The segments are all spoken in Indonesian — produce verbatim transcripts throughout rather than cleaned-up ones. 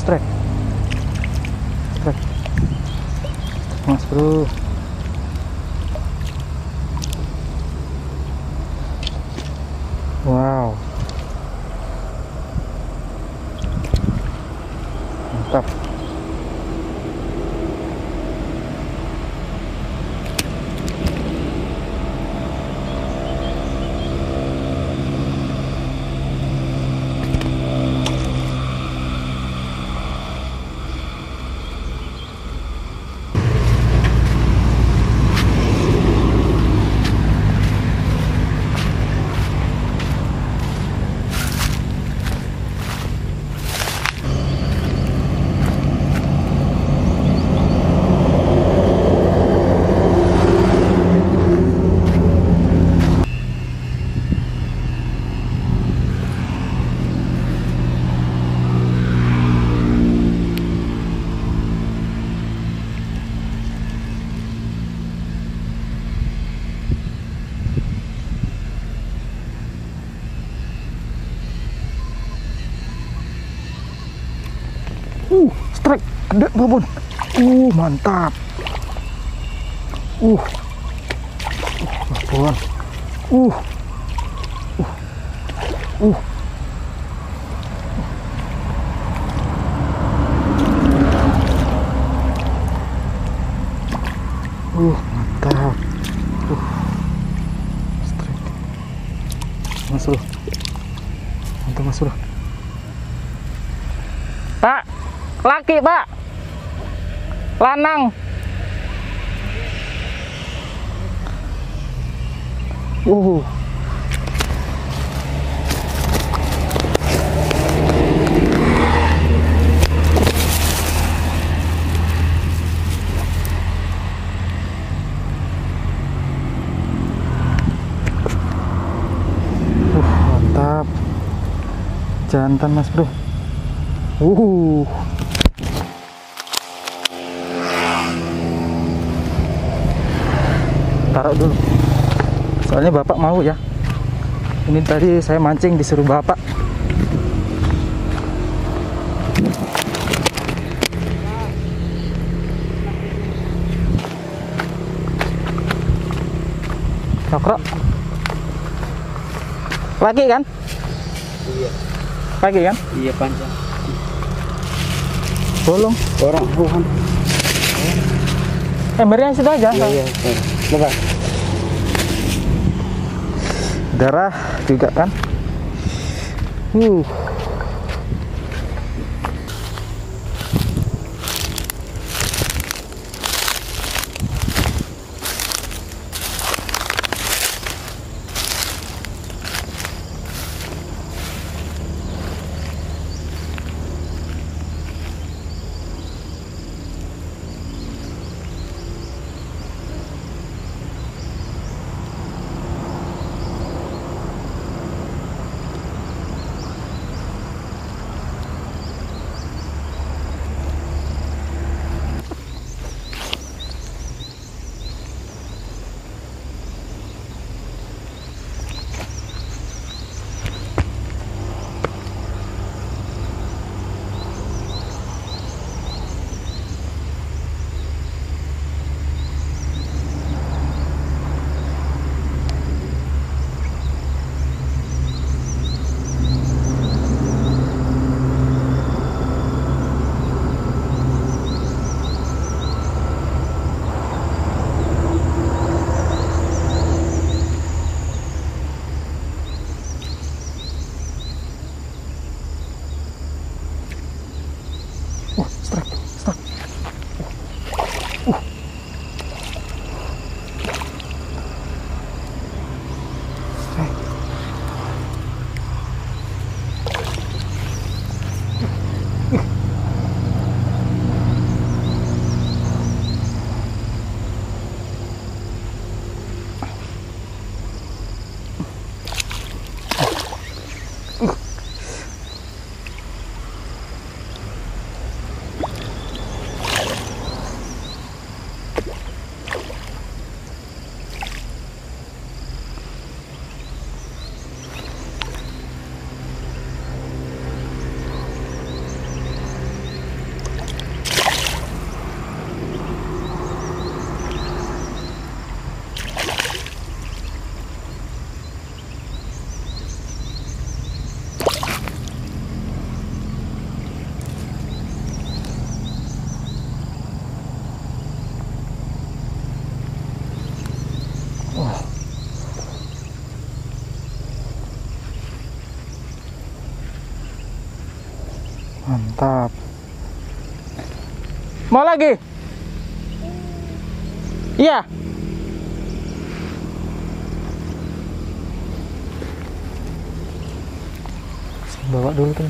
strike. Strike. Mas bro. Wow. Mantap. Uh, strike gede babon. Uh, mantap. Uh. Uh, babon. Uh. Uh. Uh. Uh, mantap. Uh. Strike. Mas Bro. Mantap Mas Bro. Pak, laki Pak, lanang. Uh. Uh, mantap. Jantan Mas Bro. Uh. Taruh dulu. Soalnya Bapak mau ya. Ini tadi saya mancing disuruh Bapak. Nokrok. Lagi kan? Iya. Lagi kan? Iya panjang. Bolong. Orang bukan. Embernya situ aja. Iya, iya. Coba. Darah juga kan. Uh. Mantap. Mau lagi? Iya. Bawa dulu tuh.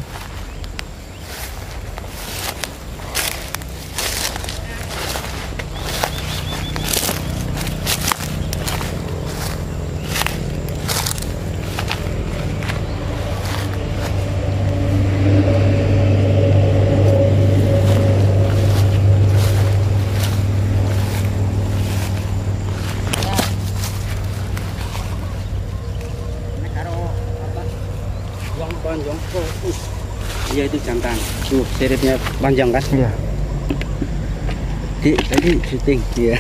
Panjang. Oh, uh. Iya itu jantan. Tuh, siripnya panjang kan? Iya. Di tadi syuting, iya.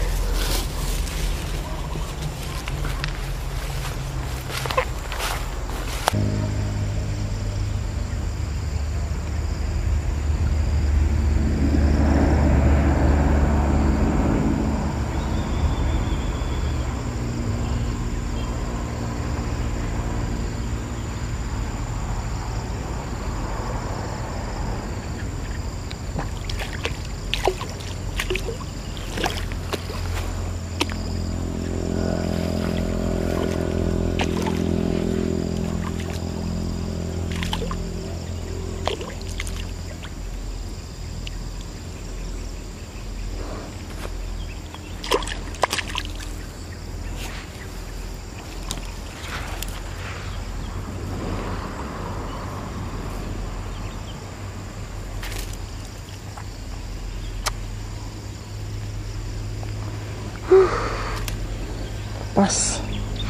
Pas.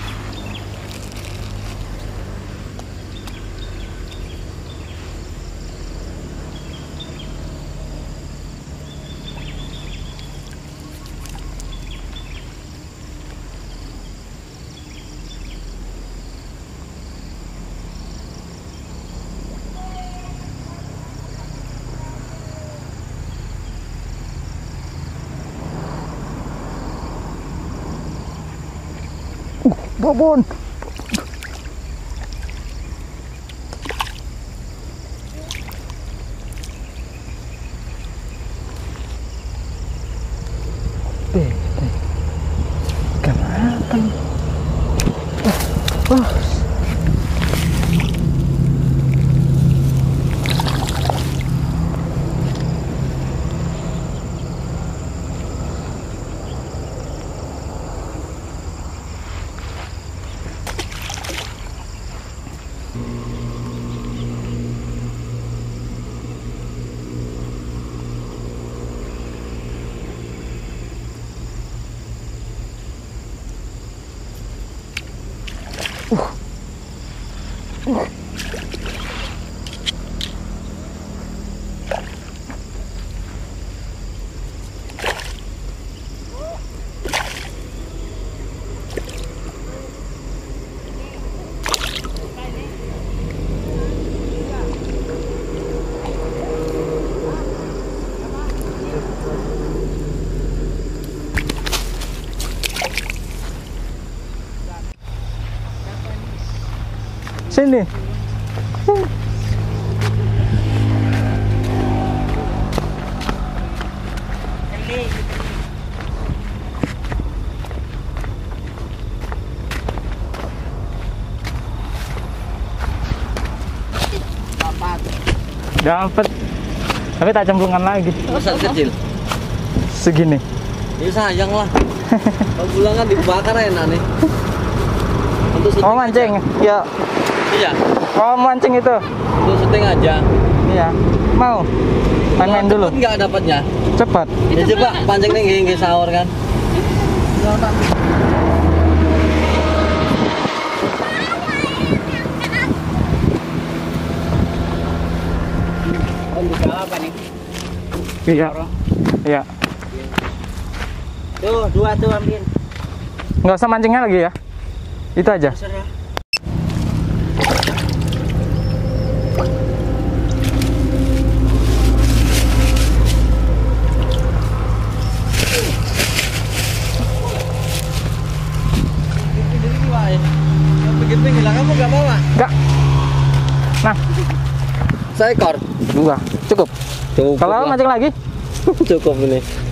Uh, babon. Deh, deh. Ikan apa nih? Oh, oh. Sini. Dapat. Tapi tak cemplungan lagi. Besar kecil. Segini. Ya sayang lah. Kalau pulang kan dibakar enak nih. Untuk Oh mancing, ya. Iya. Oh mancing itu. Untuk syuting aja. Iya. Mau? Main-main dulu. Cepet nggak dapatnya? Cepat. Ya coba pancing nih hingga sahur kan. Om bisa apa nih? Iya. Iya. Tuh dua tuh ambil. Nggak usah mancingnya lagi ya. Itu aja. Serah. Begitu hilang kamu nggak bawa? Nggak. Nah. seekor. Dua. Cukup. Cukup Kalau lah. mancing lagi? Cukup ini.